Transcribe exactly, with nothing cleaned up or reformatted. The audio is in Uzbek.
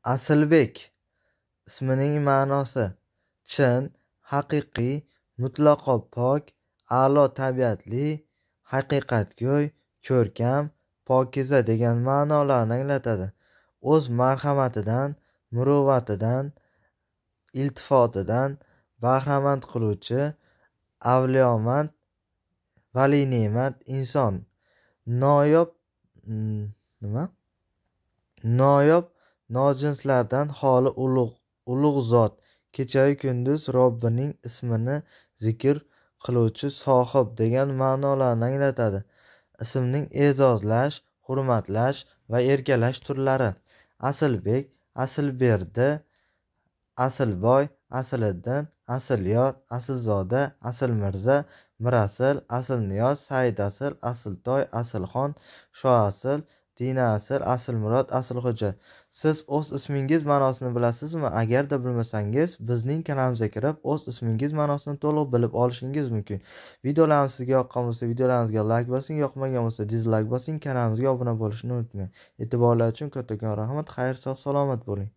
Asilbek ismining ma'nosi chin, haqiqiy, mutlaqo pok, a'lo tabiatli, haqiqatgo'y, ko'rkam, pokiza degan ma'nolarni anglatadi. O'z marhamatidan, muruvvatidan, iltifotidan bahramand qiluvchi avliyomand, valine'mat inson. Noyob nima? Noyob nojinslardan xoli ulug' ulug' zot, kechayu kunduz Robbining ismini zikr qiluvchi sohib degan ma'nolarni anglatadi. Ismning e'zozlash, hurmatlash va erkalash turlari: Asilbek, Asilberdi, Asilboy, Asiliddin, Asilyor, Asilzoda, Asilmirza, Mirasil, Asilniyoz, Saidasil, Asiltoy, Asilxon, Shoasil, Dinasil, Asilmurod, Asilxo'ja. Siz o'z ismingiz ma'nosini bilasizmi? Agarda bilmasangiz, bizning kanalimizga kirib, o'z ismingiz ma'nosini to'liq bilib olishingiz mumkin. Videolarimiz sizga yoqqan bo'lsa, videolarimizga like bosing, yoqmagan bo'lsa dislike bosing, kanalimizga obuna bo'lishni unutmang. E'tiborlar uchun kattakon rahmat. Xayr, sog' salomat bo'ling.